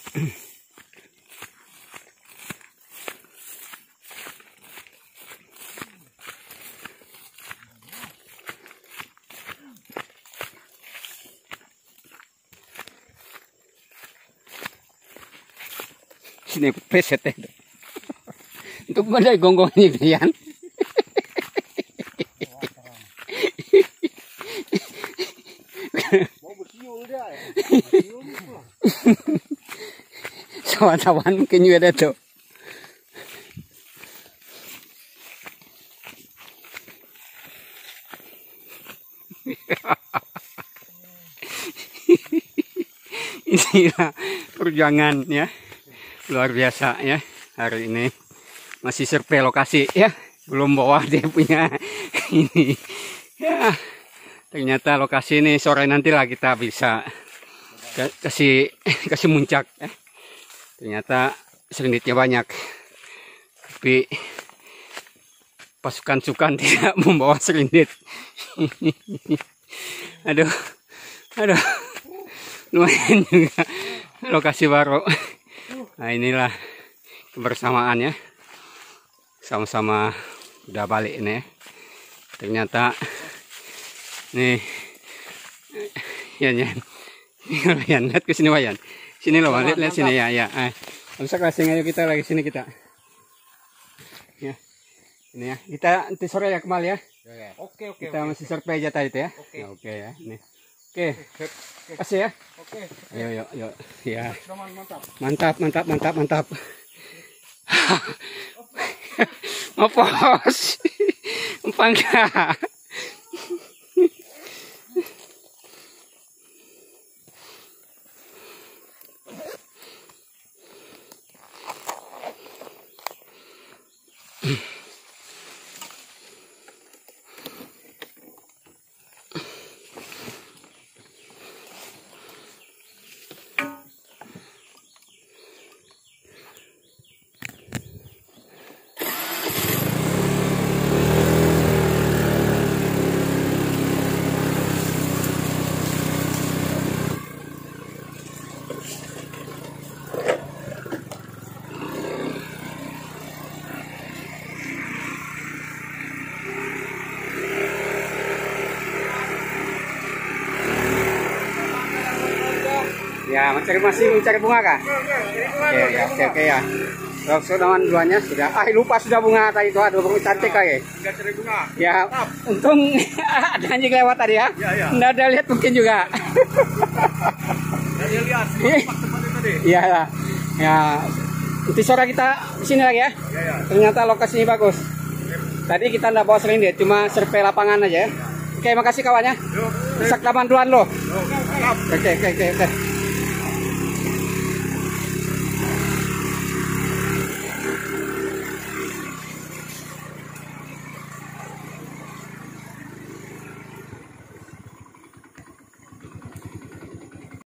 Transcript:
Sini preset itu. Untuk mana gonggong ini Brian? Mau bersiul dia. Sawan-sawan mungkin juga ada tuh. Inilah perjuangan ya, luar biasa ya hari ini. Masih survei lokasi ya, belum bawa dia punya ini ya. Ternyata lokasi ini sore nanti lah kita bisa kasih muncak ya. Ternyata serenditnya banyak, tapi pasukan sukan tidak membawa serendit. Aduh, lumayan juga lokasi baru. Nah inilah kebersamaan ya, sama-sama udah balik ini ya. Ternyata nih ya lihat ke sini Wayan. Sini loh, lihat sini ya. Bisa kasih ayo kita lagi sini kita. Ya. Ini ya. Kita nanti sore ya Kemal ya. Oke. Kita masih survei aja tadi itu ya. Oke ya. Ini. Oke. Kasih ya. Oke. Ayo. Ya. Mantap. Mantap. Ngopos. Empang enggak? Ya, masih mencari bunga kah? Oke ya. Sudah duanya sudah. Lupa sudah bunga tadi itu ada bunga cantik kayak. Enggak cari bunga. Ya, untung ada anjing lewat tadi ya. Iya. Nggak ada lihat mungkin juga. Dia lihat tempatnya tadi. Iya lah. Ya, nanti sore kita di sini lagi ya. Iya. Ternyata lokasinya bagus. Tadi kita nggak bawa serindit, cuma survei lapangan aja ya. Oke, makasih kawannya. Sak taman duluan loh. Oke. Oke.